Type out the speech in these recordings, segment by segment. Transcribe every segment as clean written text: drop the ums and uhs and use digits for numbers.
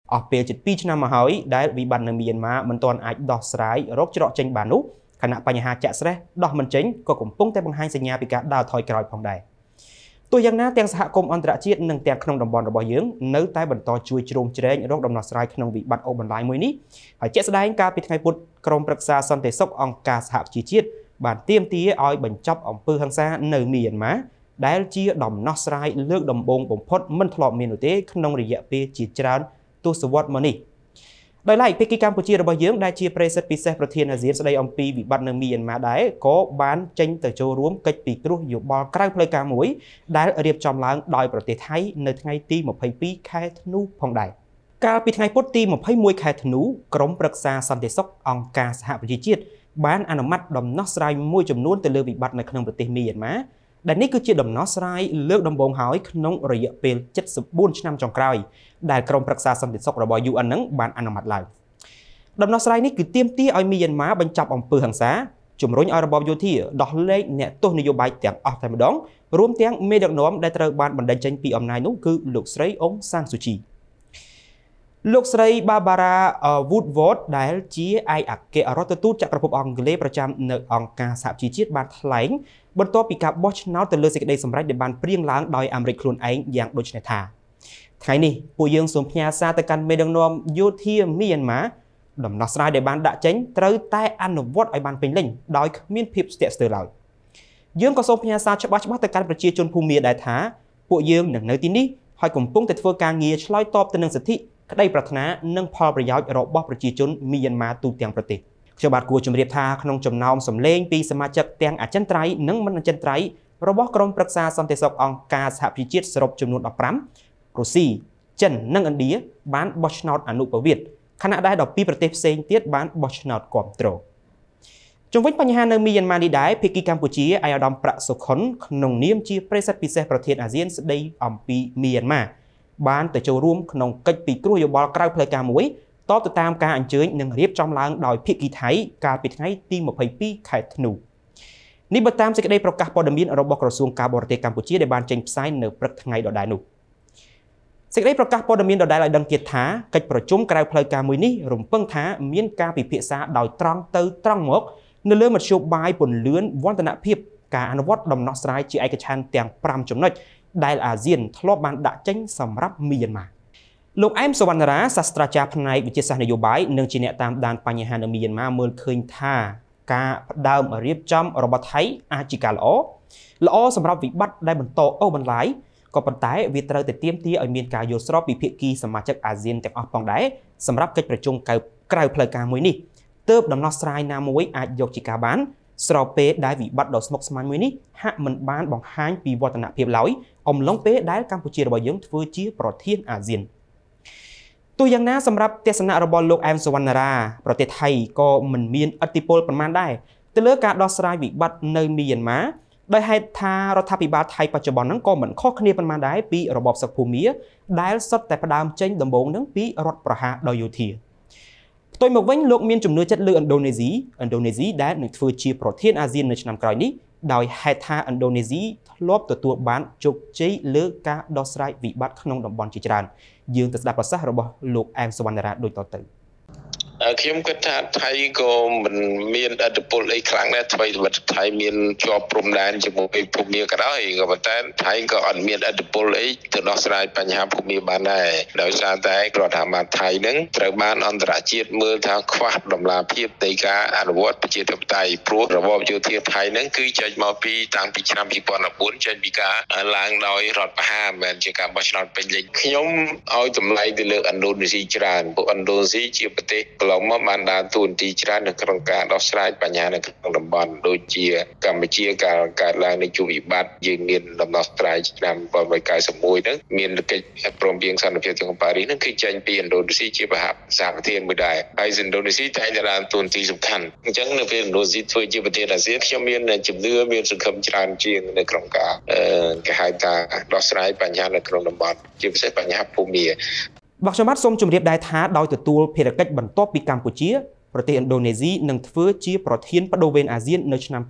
ở phía chật pi năm mà hỏi đã bị bắn ở miền má mình toàn ai đỏ sải rốt cho tranh bản nút khả năngបញ្ហាចាក់ស្រេះដោះមិនចេញក៏កំពុងតែបង្ហាញសញ្ញាពីការដើរថយក្រោយផងដែរទោះយ៉ាងណាទាំងសហគមន៍អន្តរជាតិនិងទាំងក្នុងតំបន់របស់យើងនៅតែបន្តជួយជ្រោមជ្រែងរកដំណោះស្រាយក្នុងវិបត្តិអូបន្លាយមួយនេះហើយជាក់ស្ដែងកាលពីថ្ងៃពុធក្រុមប្រឹក្សាសន្តិសុខអង្គការសហប្រជាជាតិបានទាមទារឲ្យបញ្ចប់អំពើហិង្សានៅមីយ៉ាន់ម៉ាដែលជាដំណោះស្រាយលើកដំបូងបំផុតមិនធ្លាប់មាននោះទេក្នុងរយៈពេលជាច្រើនទសវត្សរ៍មកនេះដោយឡែកភាគីកម្ពុជារបស់យើងដែលជាប្រេសិតពិសេសប្រធានអាស៊ានស្ដីអំពីវិបត្តិនៅមីយ៉ាន់ម៉ាដែរក៏បានចេញទៅចូលរួមកិច្ចពិគ្រោះយោបល់ក្រៅផ្លូវការមួយដែលរៀបចំឡើងដោយប្រទេសថៃនៅថ្ងៃទី22ខែធ្នូផងដែរកាលពីថ្ងៃពុធទី21ខែធ្នូក្រុមប្រឹក្សាសន្តិសុខអង្គការសហប្រជាជាតិបានអនុម័តដំណោះស្រាយមួយចំនួនទៅលើវិបត្តិនៅក្នុងប្រទេសមីយ៉ាន់ម៉ាដែលនេះគឺជាដំណោះស្រាយលើកដំបូងហើយក្នុងរយៈពេល74ឆ្នាំចុងក្រោយដែលក្រុមប្រឹក្សាសន្តិសុខរបស់ UN នឹងបានអនុម័តឡើងដំណោះស្រាយនេះគឺទាមទារឲ្យមីយ៉ាន់ម៉ាបញ្ចប់អំពើហិង្សាជំរុញឲ្យរបបយោធាដោះលែងអ្នកទោសនយោបាយទាំងអស់តែម្ដងរួមទាំងមេដឹកនាំដែលត្រូវបានបណ្តេញចេញពីអំណាចនោះគឺលោកស្រីអ៊ុងសានស៊ូជីលោកស្រី Barbara Woodward ដែលជាឯកអគ្គរដ្ឋទូតចក្រភពអង់គ្លេសប្រចាំនៅអង្គការសហប្រជាជាតិបានថ្លែងបន្ទាប់ពីការបោះឆ្នោតទៅលើសេចក្តីសម្រេចដែលបានព្រៀងឡើងដោយអាមេរិកខ្លួនឯងយ៉ាងដូចនេះថាថ្ងៃនេះពួកយើងសូមផ្ញើសារទៅកាន់មេដឹកនាំយោធាមីយ៉ាន់ម៉ាដំណោះស្រាយដែលបានដាក់ចេញត្រូវតែអនុវត្តឲ្យបានពេញលេញដោយគ្មានភាពស្ទាក់ស្ទើរឡើយយើងក៏សូមផ្ញើសារច្បាស់ៗទៅកាន់ប្រជាជនភូមាដែរថាពួកយើងនឹងនៅទីនេះហើយកំពុងតែធ្វើការងារឆ្លើយតបទៅនឹងសិទ្ធិក្តីប្រាថ្នានិងផលប្រយោជន៍របស់ប្រជាជនមីយ៉ាន់ម៉ាទូទាំងប្រទេសខ្ញុំបាទគួរជម្រាបថាក្នុងចំណោមសម្លេងពីសមាជិកទាំងអចិន្ត្រៃយ៍និងមិនអចិន្ត្រៃយ៍របស់ក្រុមប្រឹក្សាសន្តិសុខអង្គការសហប្រជាជាតិសរុបចំនួន15រុស្ស៊ីចិននិងឥណ្ឌាបានបោះឆ្នោតអនុប្រវត្តិខណៈដែល12ប្រទេសផ្សេងទៀតបានបោះឆ្នោតគាំទ្រជុំវិញបញ្ហានៅមីយ៉ាន់ម៉ានេះដែរភាគីកម្ពុជាអាយដាមប្រាក់សុខុនក្នុងនាមជាប្រេសិតពិសេសប្រធានអាស៊ានស្ដីអំពីមីយ៉ាន់ម៉ាបានទៅចូលរួមក្នុងកិច្ចពិគ្រោះយោបល់ក្រៅផ្លូវការមួយតបទៅតាមការអញ្ជើញនិងរៀបចំឡើងដោយភាគីថៃកាលពីថ្ងៃទី22ខែធ្នូនេះបើតាមសេចក្តីប្រកាសព័ត៌មានរបស់ក្រសួងការបរទេសកម្ពុជាដែលបានចេញផ្សាយនៅព្រឹកថ្ងៃដដែលនោះសេចក្តីប្រកាសព័ត៌មានដដែលឲ្យដឹងទៀតថាកិច្ចប្រជុំក្រៅផ្លូវការមួយនេះរំពឹងថាមានការពិភាក្សាដោយត្រង់ទៅត្រង់មកនៅលើមធ្យោបាយពន្លឿនវឌ្ឍនភាពការអនុវត្តដំណោះស្រាយជាឯកច្ឆន្ទទាំង5ចំណុចដែលអាស៊ានធ្លាប់បានដាក់ចេញសម្រាប់មីយ៉ាន់ម៉ាលោកអែមសវណ្ណរាសាស្ត្រាចារ្យផ្នែកវិទ្យាសាស្ត្រនយោបាយនិងជាអ្នកតាមដានបញ្ហានៅមីយ៉ាន់ម៉ាមើលឃើញថាការផ្ដើមរៀបចំរបស់ថៃអាចជាការល្អសម្រាប់វិបត្តិដែលបន្តអូសបន្លាយក៏ប៉ុន្តែវាត្រូវតែទាមទារឲ្យមានការយល់ស្របពីភាគីសមាជិកអាស៊ានទាំងអស់ផងដែរសម្រាប់កិច្ចប្រជុំក្រៅផ្លូវការមួយនេះទើបដំណោះស្រាយណាមួយអាចយកជាការបានស្របពេលដែលវិបត្តិដ៏ស្មុគស្មាញមួយនេះហាក់មិនបានបង្ហាញពីវឌ្ឍនភាពឡើយអំឡុងពេលដែលកម្ពុជារបស់យើងធ្វើជាប្រធានអាស៊ានទោះយ៉ាងណាសម្រាប់ទស្សនៈរបស់លោកអែមសវណ្ណរាប្រទេសថៃក៏មិនមានឥទ្ធិពលប៉ុន្មានដែរទៅលើការដោះស្រាយវិបត្តិនៅមីយ៉ាន់ម៉ាដោយហេតុថារដ្ឋាភិបាលថៃបច្ចុប្បន្នហ្នឹងក៏មិនខុសគ្នាប៉ុន្មានដែរពីរបបសឹកភូមាដែលសុទ្ធតែផ្ដើមចេញដំបូងហ្នឹងពីរដ្ឋប្រហារដោយយោធាផ្ទុយមកវិញលោកមានជំនឿចិត្តលើឥណ្ឌូនេស៊ីដែលនឹងធ្វើជាប្រធានអាស៊ាននៅឆ្នាំក្រោយនេះដោយហេតុថាឥណ្ឌូនេស៊ីធ្លាប់ទទួលបានជោគជ័យលើការដោះស្រាយវិបត្តិក្នុងតំបន់ជាច្រើនយើងទៅស្ដាប់ប្រសាសន៍របស់លោកអែមសវណ្ណរាដូចតទៅខ្ញុំគិតថាថៃក៏មិនមានឥទ្ធិពលអីខ្លាំងដែរថ្មីត្បិតថៃមានជាប់ព្រំដែនជាមួយភូមាក៏ដោយក៏ប៉ុន្តែថៃក៏អត់មានឥទ្ធិពលអីទៅដោះស្រាយបញ្ហាភូមាបានដែរដោយសារតែរដ្ឋាភិបាលថៃនឹងត្រូវបានអន្តរជាតិមើលថាខ្វះដំណាភាពនៃការអនុវត្តប្រជាធិបតេយ្យព្រោះរបបយោធាថៃនឹងគឺចេញមកពីតាំងពីឆ្នាំ2014ចេញពីការឡើងដោយរដ្ឋប្រហារមិនមែនជាការបោះឆ្នោតពេញលេញខ្ញុំឲ្យតម្លៃទៅលើឥណ្ឌូនេស៊ីច្រើនព្រោះឥណ្ឌូនេស៊ីជាប្រទេសឡងមកបានដើរតួនាទីច្រើននៅក្នុងការដោះស្រាយបញ្ហានៅក្នុងតំបន់ដូចជាកម្ពុជាការកើតឡើងនៃយុវិបត្តិយើងមានដំណោះស្រាយឆ្នាំ1991ហ្នឹងមានកិច្ចព្រមព្រៀងសន្តិភាពទីក្រុងប៉ារីសហ្នឹងគឺចេញពីឥណ្ឌូនេស៊ីជាសហប្រធានមួយដែរហើយឥណ្ឌូនេស៊ីតែងតែដើរតួនាទីសំខាន់អញ្ចឹងនៅពេលឥណ្ឌូនេស៊ីធ្វើជាប្រធានអាស៊ានខ្ញុំមានជំនឿមានសង្ឃឹមច្រើនជាងនៅក្នុងការគេហៅថាដោះស្រាយបញ្ហានៅក្នុងតំបន់ជាពិសេសបញ្ហាភូមិបាទខ្ញុំបាទសូមជម្រាបដែរថាដោយទទួលភារកិច្ចបន្ទាប់ពីកម្ពុជាប្រទេសឥណ្ឌូនេស៊ីនឹងធ្វើជាប្រធានបដូវវេនអាស៊ាននៅឆ្នាំ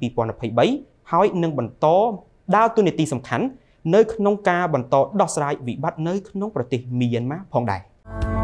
2023ហើយនឹងបន្តដើរតួនាទីសំខាន់នៅក្នុងការបន្តដោះស្រាយវិបត្តិនៅក្នុងប្រទេសមីយ៉ាន់ម៉ាផងដែរ